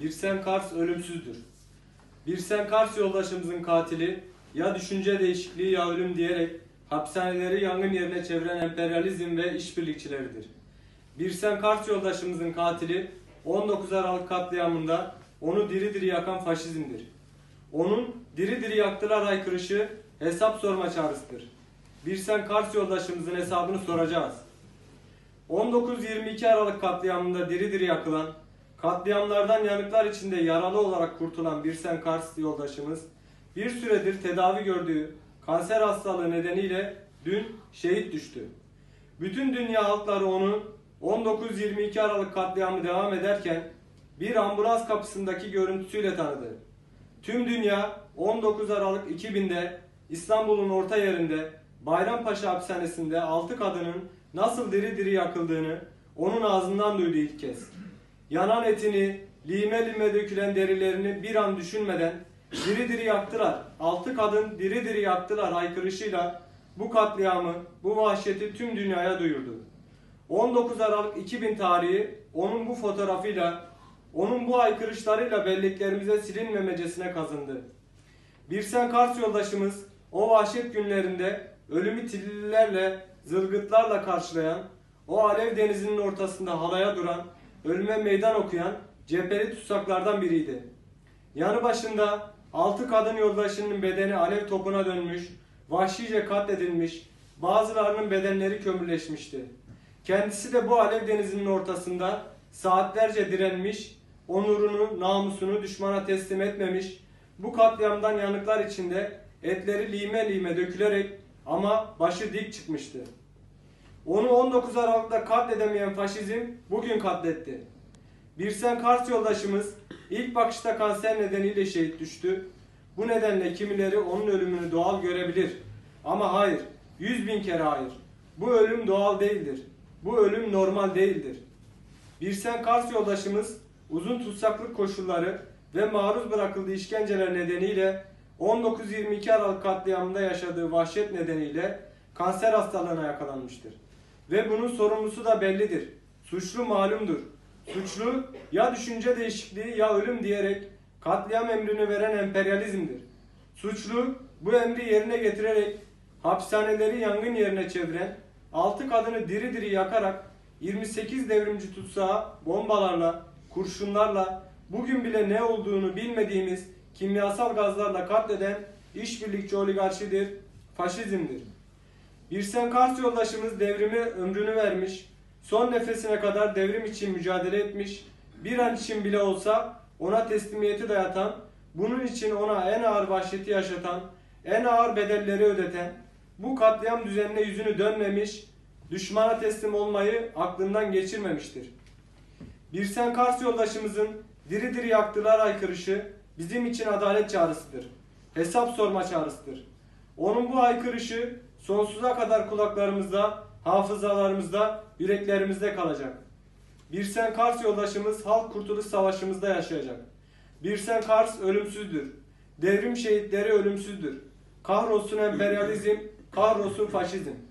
Birsen Kars ölümsüzdür. Birsen Kars yoldaşımızın katili ya düşünce değişikliği ya ölüm diyerek hapishaneleri yangın yerine çeviren emperyalizm ve işbirlikçileridir. Birsen Kars yoldaşımızın katili 19 Aralık katliamında onu diri diri yakan faşizmdir. Onun diri diri yaktılar haykırışı hesap sorma çağrısıdır. Birsen Kars yoldaşımızın hesabını soracağız. 19-22 Aralık katliamında diri diri yakılan, katliamlardan yanıklar içinde yaralı olarak kurtulan Birsen Kars yoldaşımız bir süredir tedavi gördüğü kanser hastalığı nedeniyle dün şehit düştü. Bütün dünya halkları onu 19-22 Aralık katliamı devam ederken bir ambulans kapısındaki görüntüsüyle tanıdı. Tüm dünya 19 Aralık 2000'de İstanbul'un orta yerinde Bayrampaşa hapishanesinde 6 kadının nasıl diri diri yakıldığını onun ağzından duydu ilk kez. Yanan etini, lime lime dökülen derilerini bir an düşünmeden diri diri yaktılar. 6 kadın diri diri yaktılar haykırışıyla bu katliamı, bu vahşeti tüm dünyaya duyurdu. 19 Aralık 2000 tarihi onun bu fotoğrafıyla, onun bu haykırışlarıyla belleklerimize silinmemecesine kazındı. Birsen Kars yoldaşımız o vahşet günlerinde ölümü tillilerle, zılgıtlarla karşılayan, o alev denizinin ortasında halaya duran, ölüme meydan okuyan cepheli tutsaklardan biriydi. Yanı başında 6 kadın yoldaşının bedeni alev topuna dönmüş, vahşice katledilmiş, bazılarının bedenleri kömürleşmişti. Kendisi de bu alev denizinin ortasında saatlerce direnmiş, onurunu, namusunu düşmana teslim etmemiş, bu katliamdan yanıklar içinde etleri lime lime dökülerek ama başı dik çıkmıştı. Onu 19 Aralık'ta katledemeyen faşizm bugün katletti. Birsen Kars yoldaşımız ilk bakışta kanser nedeniyle şehit düştü. Bu nedenle kimileri onun ölümünü doğal görebilir. Ama hayır, 100.000 kere hayır. Bu ölüm doğal değildir. Bu ölüm normal değildir. Birsen Kars yoldaşımız uzun tutsaklık koşulları ve maruz bırakıldığı işkenceler nedeniyle 19-22 Aralık katliamında yaşadığı vahşet nedeniyle kanser hastalığına yakalanmıştır. Ve bunun sorumlusu da bellidir. Suçlu malumdur. Suçlu ya düşünce değişikliği ya ölüm diyerek katliam emrini veren emperyalizmdir. Suçlu bu emri yerine getirerek hapishaneleri yangın yerine çeviren, 6 kadını diri diri yakarak 28 devrimci tutsağı bombalarla, kurşunlarla, bugün bile ne olduğunu bilmediğimiz kimyasal gazlarla katleden işbirlikçi oligarşidir, faşizmdir. Birsen Kars yoldaşımız devrime ömrünü vermiş, son nefesine kadar devrim için mücadele etmiş, bir an için bile olsa ona teslimiyeti dayatan, bunun için ona en ağır vahşeti yaşatan, en ağır bedelleri ödeten, bu katliam düzenine yüzünü dönmemiş, düşmana teslim olmayı aklından geçirmemiştir. Birsen Kars yoldaşımızın diri diri yaktılar haykırışı bizim için adalet çağrısıdır. Hesap sorma çağrısıdır. Onun bu haykırışı sonsuza kadar kulaklarımızda, hafızalarımızda, yüreklerimizde kalacak. Birsen Kars yoldaşımız Halk Kurtuluş Savaşımızda yaşayacak. Birsen Kars ölümsüzdür. Devrim şehitleri ölümsüzdür. Kahrolsun emperyalizm, kahrolsun faşizm.